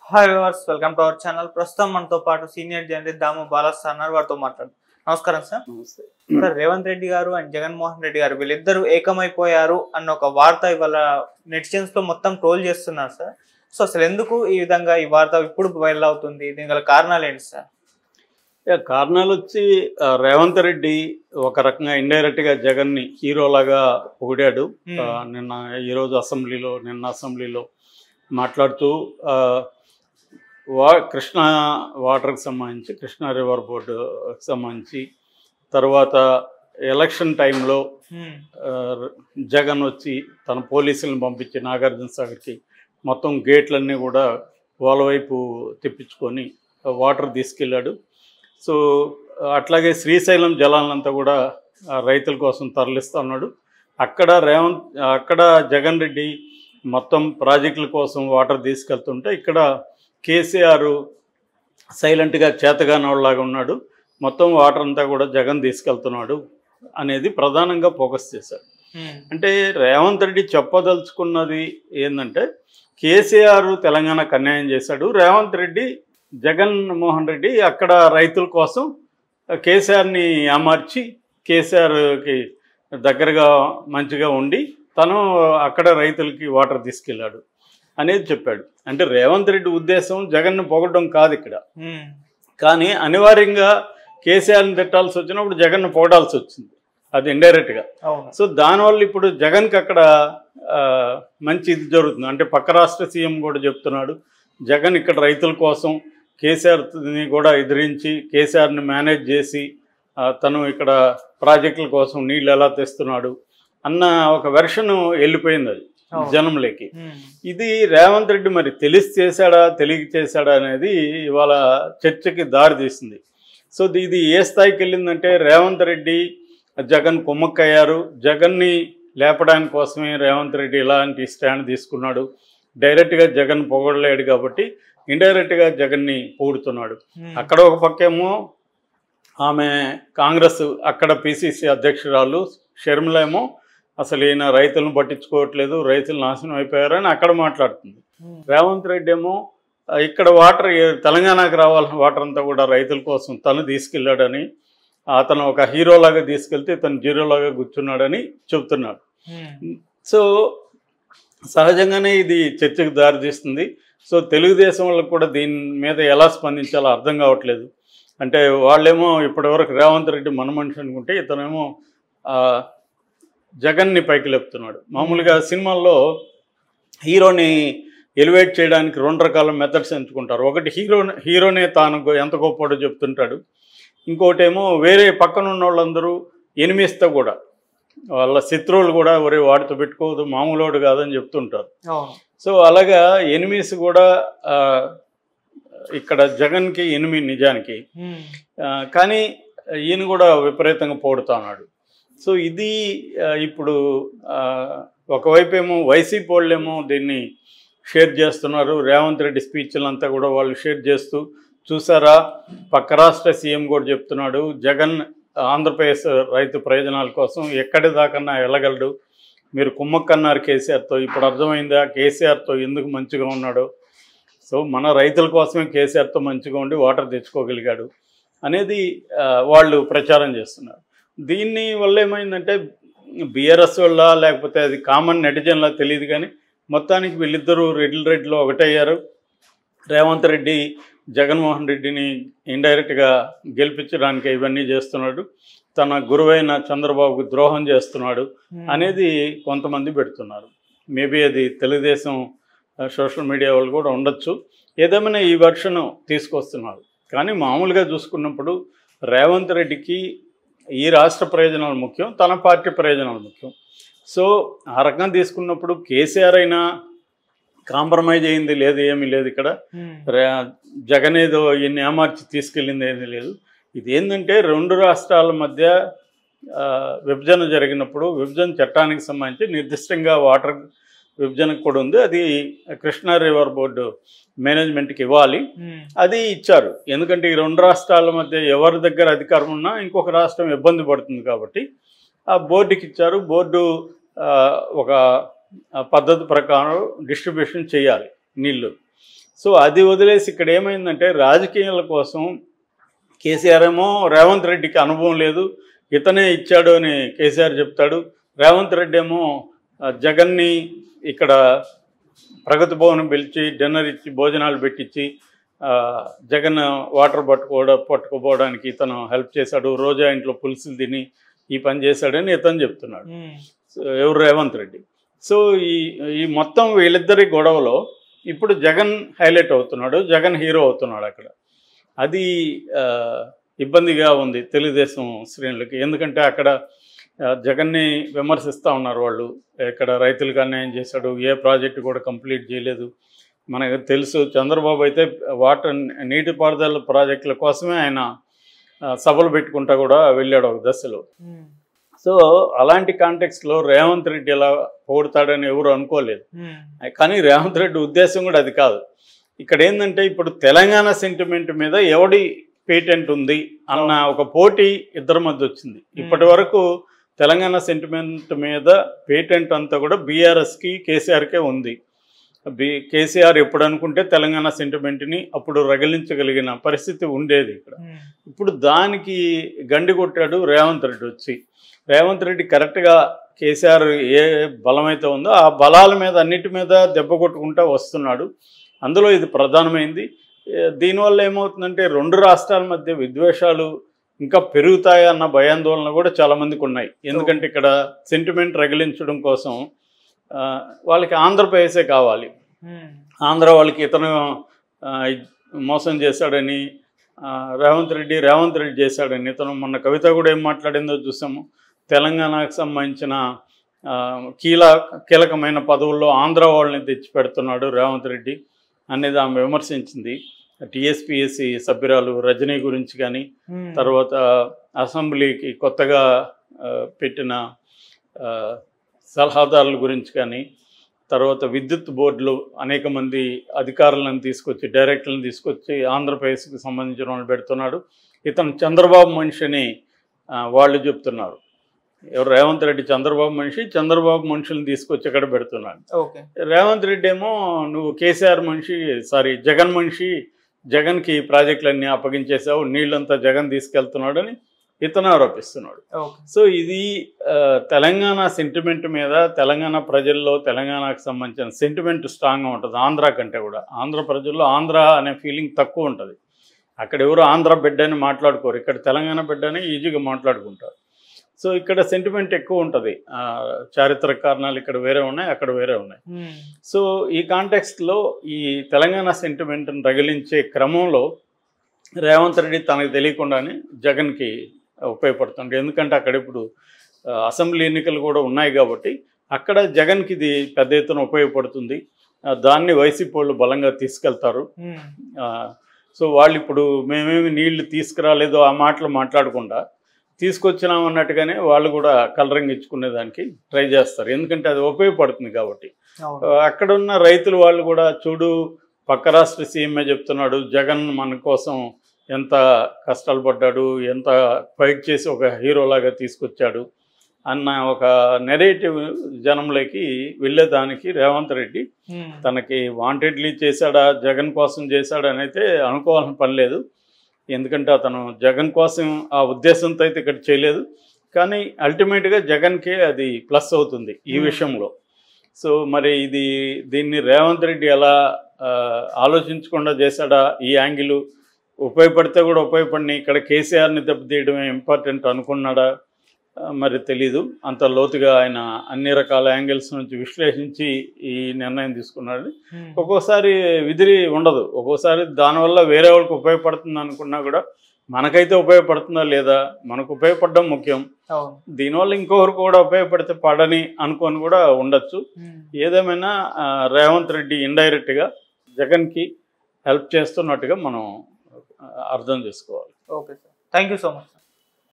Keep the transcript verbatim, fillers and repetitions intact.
Hi viewers, welcome to our channel. ప్రస్తుతం మనతో పాటు సీనియర్ జర్నలిస్ట్ దాము బాలాస్ అన్నారు, వారితో మాట్లాడు. నమస్కారం సార్. నమస్తే సార్, రేవంత్ రెడ్డి గారు అండ్ జగన్మోహన్ రెడ్డి గారు వీళ్ళిద్దరూ ఏకమైపోయారు అన్న ఒక వార్త ఇవాళ నెటిజన్స్ లో మొత్తం ట్రోల్ చేస్తున్నారు సార్. సో అసలు ఎందుకు ఈ విధంగా ఈ వార్త ఇప్పుడు వైరల్ అవుతుంది? దీని గల కారణాలు ఏంటి సార్? కారణాలు వచ్చి ఆ, రేవంత్ రెడ్డి ఒక రకంగా ఇండైరెక్ట్ గా జగన్ ని హీరోలాగా పొగిడాడు. ఆ, నిన్న ఈరోజు అసెంబ్లీలో నిన్న అసెంబ్లీలో మాట్లాడుతూ ఆ, వా కృష్ణా వాటర్కి సంబంధించి కృష్ణా రివర్ బోర్డుకి సంబంధించి తర్వాత ఎలక్షన్ టైంలో జగన్ వచ్చి తన పోలీసులను పంపించి నాగార్జున సాగర్కి మొత్తం గేట్లన్నీ కూడా వాళ్ళ వైపు తెప్పించుకొని వాటర్ తీసుకెళ్ళాడు. సో అట్లాగే శ్రీశైలం జలాలంతా కూడా రైతుల కోసం తరలిస్తూ ఉన్నాడు. అక్కడ రేవంత్ అక్కడ జగన్ రెడ్డి మొత్తం ప్రాజెక్టుల కోసం వాటర్ తీసుకెళ్తుంటే ఇక్కడ కేసీఆర్ సైలెంట్గా చేతగానోళ్ళలాగా ఉన్నాడు. మొత్తం వాటర్ అంతా కూడా జగన్ తీసుకెళ్తున్నాడు అనేది ప్రధానంగా ఫోకస్ చేశాడు. అంటే రేవంత్ రెడ్డి చెప్పదలుచుకున్నది ఏంటంటే కేసీఆర్ తెలంగాణకు అన్యాయం చేశాడు, రేవంత్ రెడ్డి జగన్మోహన్ రెడ్డి అక్కడ రైతుల కోసం కేసీఆర్ని అమర్చి కేసీఆర్కి దగ్గరగా మంచిగా ఉండి తను అక్కడ రైతులకి వాటర్ తీసుకెళ్ళాడు అనేది చెప్పాడు. అంటే రేవంత్ రెడ్డి ఉద్దేశం జగన్ను పొగడడం కాదు ఇక్కడ, కానీ అనివార్యంగా కేసీఆర్ని తిట్టాల్సి వచ్చినప్పుడు జగన్ను పొగడాల్సి వచ్చింది, అది ఇండైరెక్ట్గా. సో దానివల్ల ఇప్పుడు జగన్కి అక్కడ మంచి ఇది జరుగుతుంది. అంటే పక్క రాష్ట్ర సీఎం కూడా చెప్తున్నాడు జగన్ ఇక్కడ రైతుల కోసం కేసీఆర్ని కూడా ఎదిరించి కేసీఆర్ని మేనేజ్ చేసి తను ఇక్కడ ప్రాజెక్టుల కోసం నీళ్ళు ఎలా తెస్తున్నాడు అన్న ఒక వెర్షన్ వెళ్ళిపోయింది అది జనంలోకి. ఇది రేవంత్ రెడ్డి మరి తెలిసి చేశాడా తెలియక చేశాడా అనేది ఇవాళ చర్చకి దారి తీసింది. సో ఇది ఏ స్థాయికి వెళ్ళిందంటే రేవంత్ రెడ్డి జగన్ కుమ్మక్కయ్యారు. జగన్ని లేపడానికి కోసమే రేవంత్ రెడ్డి ఇలాంటి స్టాండ్ తీసుకున్నాడు. డైరెక్ట్గా జగన్ పొగడలేడు కాబట్టి ఇండైరెక్ట్గా జగన్ని పొగుడుతున్నాడు. అక్కడ ఒక పక్కేమో ఆమె కాంగ్రెస్ అక్కడ పిసిసి అధ్యక్షురాలు షర్మిల ఏమో అసలు ఈయన రైతులను పట్టించుకోవట్లేదు, రైతులు నాశనం అయిపోయారని అక్కడ మాట్లాడుతుంది. రేవంత్ రెడ్డి ఏమో ఇక్కడ వాటర్ తెలంగాణకు రావాల్సిన వాటర్ అంతా కూడా రైతుల కోసం తను తీసుకెళ్ళాడని, అతను ఒక హీరోలాగా తీసుకెళ్తే తను జీరోలాగా కూర్చున్నాడని చెబుతున్నాడు. సో సహజంగానే ఇది చర్చకు దారితీస్తుంది. సో తెలుగుదేశం వాళ్ళకు కూడా దీని మీద ఎలా స్పందించాలో అర్థం కావట్లేదు. అంటే వాళ్ళేమో ఇప్పటివరకు రేవంత్ రెడ్డి మన మనిషి అనుకుంటే ఇతనేమో జగన్ని పైకి లేపుతున్నాడు. మామూలుగా సినిమాల్లో హీరోని ఎలివేట్ చేయడానికి రెండు రకాల మెథడ్స్ ఎంచుకుంటారు. ఒకటి హీరో హీరోనే తాను ఎంత గొప్పడో చెప్తుంటాడు, ఇంకోటేమో వేరే పక్కన ఉన్న వాళ్ళందరూ ఎనిమిస్తో కూడా వాళ్ళ శత్రువులు కూడా ఒరే వాడితో పెట్టుకోవద్దు మామూలుడు కాదని చెప్తుంటారు. సో అలాగా ఎనిమిస్ కూడా ఇక్కడ జగన్కి ఎనిమి నిజానికి, కానీ ఈయన కూడా విపరీతంగా పోడుతా ఉన్నాడు. సో ఇది ఇప్పుడు ఒకవైపు ఏమో వైసీపీ వాళ్ళేమో దీన్ని షేర్ చేస్తున్నారు. రేవంత్ రెడ్డి స్పీచ్లంతా కూడా వాళ్ళు షేర్ చేస్తూ చూసారా పక్క రాష్ట్ర సీఎం కూడా చెప్తున్నాడు జగన్ ఆంధ్రప్రదేశ్ రైతు ప్రయోజనాల కోసం ఎక్కడి దాకన్నా వెళ్ళగలడు, మీరు కుమ్మక్కన్నారు కేసీఆర్తో, ఇప్పుడు అర్థమైందా కేసీఆర్తో ఎందుకు మంచిగా ఉన్నాడో. సో మన రైతుల కోసమే కేసీఆర్తో మంచిగా ఉండి వాటర్ తెచ్చుకోగలిగాడు అనేది వాళ్ళు ప్రచారం చేస్తున్నారు. దీన్ని వల్ల ఏమైందంటే బీఆర్ఎస్ వల్ల లేకపోతే అది కామన్ నెటిజన్లా తెలియదు, కానీ మొత్తానికి వీళ్ళిద్దరూ రెడ్డి రెడ్డిలో ఒకటయ్యారు. రేవంత్ రెడ్డి జగన్మోహన్ రెడ్డిని ఇండైరెక్ట్గా గెలిపించడానికి ఇవన్నీ చేస్తున్నాడు, తన గురువైన చంద్రబాబుకు ద్రోహం చేస్తున్నాడు అనేది కొంతమంది పెడుతున్నారు. మేబీ అది తెలుగుదేశం సోషల్ మీడియా వాళ్ళు కూడా ఉండొచ్చు. ఏదేమైనా ఈ వెర్షన్ తీసుకొస్తున్నారు. కానీ మామూలుగా చూసుకున్నప్పుడు రేవంత్ రెడ్డికి ఈ రాష్ట్ర ప్రయోజనాలు ముఖ్యం, తన పార్టీ ప్రయోజనాలు ముఖ్యం. సో ఆ రకంగా తీసుకున్నప్పుడు కేసీఆర్ అయినా కాంప్రమైజ్ అయింది లేదు, ఏమీ లేదు. ఇక్కడ జగన్ ఏదో ఈయన్ని ఏమార్చి తీసుకెళ్ళింది ఏమీ లేదు. ఇది ఏంటంటే రెండు రాష్ట్రాల మధ్య విభజన జరిగినప్పుడు విభజన చట్టానికి సంబంధించి నిర్దిష్టంగా వాటర్ విభజనకు కూడా ఉంది, అది కృష్ణా రివర్ బోర్డు మేనేజ్మెంట్కి ఇవ్వాలి, అది ఇచ్చారు. ఎందుకంటే ఈ రెండు రాష్ట్రాల మధ్య ఎవరి దగ్గర అధికారం ఉన్నా ఇంకొక రాష్ట్రం ఇబ్బంది పడుతుంది కాబట్టి ఆ బోర్డుకి ఇచ్చారు. బోర్డు ఒక పద్ధతి ప్రకారం డిస్ట్రిబ్యూషన్ చేయాలి నీళ్ళు. సో అది వదిలేసి ఇక్కడ ఏమైందంటే రాజకీయాల కోసం కేసీఆర్ ఏమో రేవంత్ రెడ్డికి అనుభవం లేదు, ఇతనే ఇచ్చాడు అని కేసీఆర్ చెప్తాడు. రేవంత్ రెడ్డి ఏమో జగన్ని ఇక్కడ ప్రగతి భవన్ పిలిచి డిన్నర్ ఇచ్చి భోజనాలు పెట్టించి జగన్ వాటర్ పట్టుకోవడం పట్టుకుపోవడానికి ఇతను హెల్ప్ చేశాడు, రోజా ఇంట్లో పులుసులు తిని ఈ పని చేశాడని ఇతను చెప్తున్నాడు, ఎవరు రేవంత్ రెడ్డి. సో ఈ ఈ మొత్తం వీళ్ళిద్దరి గొడవలో ఇప్పుడు జగన్ హైలైట్ అవుతున్నాడు, జగన్ హీరో అవుతున్నాడు అక్కడ. అది ఇబ్బందిగా ఉంది తెలుగుదేశం శ్రేణులకి. ఎందుకంటే అక్కడ జగన్ని విమర్శిస్తూ ఉన్నారు వాళ్ళు, ఇక్కడ రైతులకు అన్యాయం చేశాడు, ఏ ప్రాజెక్టు కూడా కంప్లీట్ చేయలేదు. మనకు తెలుసు చంద్రబాబు అయితే వాటర్ నీటిపారుదల ప్రాజెక్టుల కోసమే ఆయన సభలు పెట్టుకుంటా కూడా వెళ్ళాడు ఒక దశలో. సో అలాంటి కాంటెక్స్లో రేవంత్ రెడ్డి ఎలా పొగుడతాడని ఎవరు అనుకోలేదు. కానీ రేవంత్ రెడ్డి ఉద్దేశం కూడా అది కాదు. ఇక్కడ ఏంటంటే ఇప్పుడు తెలంగాణ సెంటిమెంట్ మీద ఎవడి పేటెంట్ ఉంది అన్న ఒక పోటీ ఇద్దరి మధ్య వచ్చింది. ఇప్పటి వరకు తెలంగాణ సెంటిమెంట్ మీద పేటెంట్ అంతా కూడా బీఆర్ఎస్కి కేసీఆర్కే ఉంది. బి కేసీఆర్ ఎప్పుడు అనుకుంటే తెలంగాణ సెంటిమెంట్ని అప్పుడు రగిలించగలిగిన పరిస్థితి ఉండేది ఇక్కడ. ఇప్పుడు దానికి గండి కొట్టాడు రేవంత్ రెడ్డి వచ్చి. రేవంత్ రెడ్డి కరెక్ట్గా కేసీఆర్ ఏ బలమైతే ఉందో ఆ బలాల మీద అన్నిటి మీద దెబ్బ కొట్టుకుంటూ వస్తున్నాడు. అందులో ఇది ప్రధానమైంది. దీనివల్ల ఏమవుతుందంటే రెండు రాష్ట్రాల మధ్య విద్వేషాలు ఇంకా పెరుగుతాయన్న భయాందోళన కూడా చాలామందికి ఉన్నాయి. ఎందుకంటే ఇక్కడ సెంటిమెంట్ రగిలించడం కోసం వాళ్ళకి ఆంధ్రప్రదేశే కావాలి. ఆంధ్ర వాళ్ళకి ఇతను మోసం చేశాడని రేవంత్ రెడ్డి రేవంత్ రెడ్డి చేశాడని ఇతను మొన్న కవిత కూడా ఏం మాట్లాడిందో చూసాము. తెలంగాణకు సంబంధించిన కీల కీలకమైన పదవుల్లో ఆంధ్ర వాళ్ళని తెచ్చి పెడుతున్నాడు రేవంత్ రెడ్డి అనేది ఆమె విమర్శించింది. టీఎస్పీఎస్సీ సభ్యురాలు రజనీ గురించి కానీ, తర్వాత అసెంబ్లీకి కొత్తగా పెట్టిన సలహాదారుల గురించి కానీ, తర్వాత విద్యుత్ బోర్డులు అనేక మంది అధికారులను తీసుకొచ్చి డైరెక్టర్లను తీసుకొచ్చి ఆంధ్రప్రదేశ్కి సంబంధించిన వాళ్ళు పెడుతున్నాడు. ఇతను చంద్రబాబు మనిషి అని వాళ్ళు చెప్తున్నారు. ఎవరు రేవంత్ రెడ్డి చంద్రబాబు మనిషి, చంద్రబాబు మనుషులను తీసుకొచ్చి ఇక్కడ పెడుతున్నాడు. రేవంత్ రెడ్డి ఏమో నువ్వు కేసీఆర్ మనిషి, సారీ జగన్ మనిషి, జగన్కి ప్రాజెక్టులన్నీ అప్పగించేసావు, నీళ్ళంతా జగన్ తీసుకెళ్తున్నాడని ఇతను ఆరోపిస్తున్నాడు. సో ఇది తెలంగాణ సెంటిమెంట్ మీద తెలంగాణ ప్రజల్లో తెలంగాణకు సంబంధించిన సెంటిమెంట్ స్ట్రాంగ్గా ఉంటుంది ఆంధ్ర కంటే కూడా. ఆంధ్ర ప్రజల్లో ఆంధ్ర అనే ఫీలింగ్ తక్కువ ఉంటుంది. అక్కడ ఎవరు ఆంధ్ర బిడ్డ అని మాట్లాడుకోరు, ఇక్కడ తెలంగాణ బిడ్డ అని ఈజీగా మాట్లాడుకుంటారు. సో ఇక్కడ సెంటిమెంట్ ఎక్కువ ఉంటుంది. చారిత్రక కారణాలు ఇక్కడ వేరే ఉన్నాయి, అక్కడ వేరే ఉన్నాయి. సో ఈ కాంటెక్స్ట్లో ఈ తెలంగాణ సెంటిమెంట్ని రగిలించే క్రమంలో రేవంత్ రెడ్డి తనకు తెలియకుండానే జగన్కి ఉపయోగపడుతుంది. ఎందుకంటే అక్కడ ఇప్పుడు అసెంబ్లీ ఎన్నికలు కూడా ఉన్నాయి కాబట్టి అక్కడ జగన్కి ఇది పెద్ద ఎత్తున ఉపయోగపడుతుంది. దాన్ని వైసీపీ వాళ్ళు బలంగా తీసుకెళ్తారు. సో వాళ్ళు ఇప్పుడు మేమేమి నీళ్లు తీసుకురాలేదో ఆ మాటలు మాట్లాడకుండా తీసుకొచ్చినాం అన్నట్టుగానే వాళ్ళు కూడా కలరింగ్ ఇచ్చుకునేదానికి ట్రై చేస్తారు. ఎందుకంటే అది ఉపయోగపడుతుంది కాబట్టి. అక్కడున్న రైతులు వాళ్ళు కూడా చూడు పక్క రాష్ట్ర సీఎంఏ చెప్తున్నాడు జగన్ మన కోసం ఎంత కష్టాలు పడ్డాడు, ఎంత ఫైట్ చేసి ఒక హీరోలాగా తీసుకొచ్చాడు అన్న ఒక నెరేటివ్ జనంలోకి వెళ్ళేదానికి రేవంత్ రెడ్డి తనకి వాంటెడ్లీ చేశాడా జగన్ కోసం చేశాడా అని అయితే అనుకోవాల్సిన పని లేదు. ఎందుకంటే అతను జగన్ కోసం ఆ ఉద్దేశంతో అయితే ఇక్కడ చేయలేదు. కానీ అల్టిమేట్గా జగన్కే అది ప్లస్ అవుతుంది ఈ విషయంలో. సో మరి ఇది దీన్ని రేవంత్ రెడ్డి ఎలా ఆలోచించకుండా చేశాడా, ఈ యాంగిల్ ఉపయోగపడితే కూడా ఉపయోగపడిన ఇక్కడ కేసీఆర్ని దెబ్బతీయడమే ఇంపార్టెంట్ అనుకున్నాడా మరి తెలీదు. అంత లోతుగా ఆయన అన్ని రకాల యాంగిల్స్ నుంచి విశ్లేషించి ఈ నిర్ణయం తీసుకున్నాడు. ఒక్కోసారి విధిరి ఉండదు, ఒక్కోసారి దానివల్ల వేరే వాళ్ళకి ఉపయోగపడుతుంది అనుకున్నా కూడా మనకైతే ఉపయోగపడుతుందా లేదా, మనకు ఉపయోగపడడం ముఖ్యం. దీనివల్ల ఇంకొకరు కూడా ఉపయోగపడితే పడని అనుకొని కూడా ఉండొచ్చు. ఏదేమైనా రేవంత్ రెడ్డి ఇండైరెక్ట్గా జగన్కి హెల్ప్ చేస్తున్నట్టుగా మనం అర్థం చేసుకోవాలి. Okay sir, thank you so much.